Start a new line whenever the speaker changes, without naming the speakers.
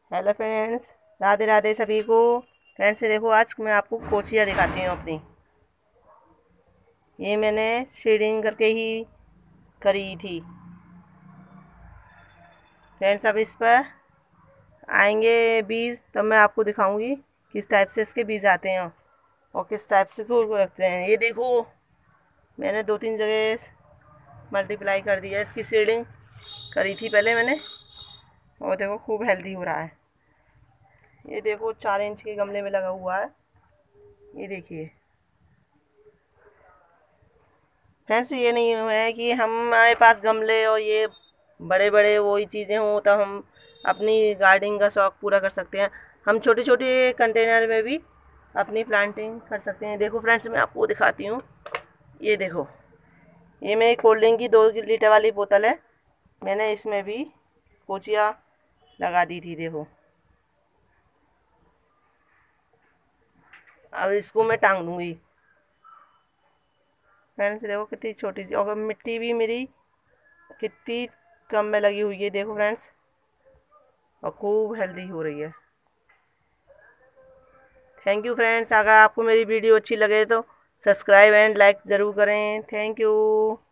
Hello friends, Radhe Radhe सभी को। Friends, ये देखो, आज मैं आपको कोचिया दिखाती हूँ अपनी। ये मैंने शेडिंग करके ही करी थी। फ्रेंड्स, अब इस पर आएंगे बीज, तब मैं आपको दिखाऊंगी किस टाइप से इसके बीज आते हैं और किस टाइप से को रखते हैं। ये देखो, मैंने 2-3 जगह मल्टीप्लाई कर दिया। इसकी शेडिंग करी थी पहले मैंने, और देखो खूब हेल्दी हो रहा है। ये देखो 4 इंच के गमले में लगा हुआ है। ये देखिए फ्रेंड्स, ये नहीं है कि हमारे पास गमले और ये बड़े बड़े वही चीज़ें हों तो हम अपनी गार्डनिंग का शौक पूरा कर सकते हैं। हम छोटे छोटे कंटेनर में भी अपनी प्लांटिंग कर सकते हैं। देखो फ्रेंड्स, मैं आपको दिखाती हूँ। ये देखो, ये मेरी कोल्ड ड्रिंक की 2 लीटर वाली बोतल है। मैंने इसमें भी कोचिया लगा दी थी। देखो, अब इसको मैं टांग दूंगी। फ्रेंड्स देखो कितनी छोटी सी, और मिट्टी भी मेरी कितनी कम में लगी हुई है। देखो फ्रेंड्स, और खूब हेल्दी हो रही है। थैंक यू फ्रेंड्स, अगर आपको मेरी वीडियो अच्छी लगे तो सब्सक्राइब एंड लाइक ज़रूर करें। Thank you.